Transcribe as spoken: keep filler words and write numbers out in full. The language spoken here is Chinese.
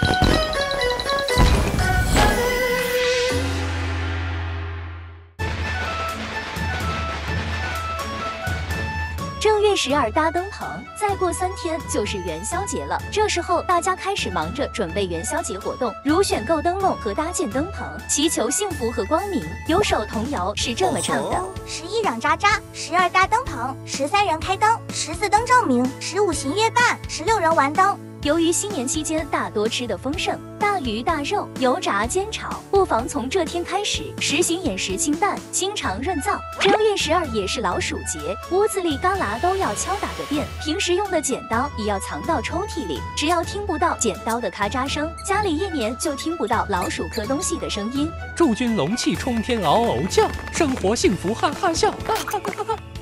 正月十二搭灯棚，再过三天就是元宵节了。这时候大家开始忙着准备元宵节活动，如选购灯笼和搭建灯棚，祈求幸福和光明。有首童谣是这么唱的： 十一嚷喳喳，十二搭灯棚，十三人开灯，十四灯照明，十五行月半，十六人玩灯。 由于新年期间大多吃的丰盛，大鱼大肉、油炸煎炒，不妨从这天开始实行饮食清淡、清肠润燥。正月十二也是老鼠节，屋子里旮旯都要敲打个遍，平时用的剪刀也要藏到抽屉里，只要听不到剪刀的咔嚓声，家里一年就听不到老鼠磕东西的声音。 祝君龙气冲天，嗷嗷叫，生活幸福哈哈笑，哈哈哈哈。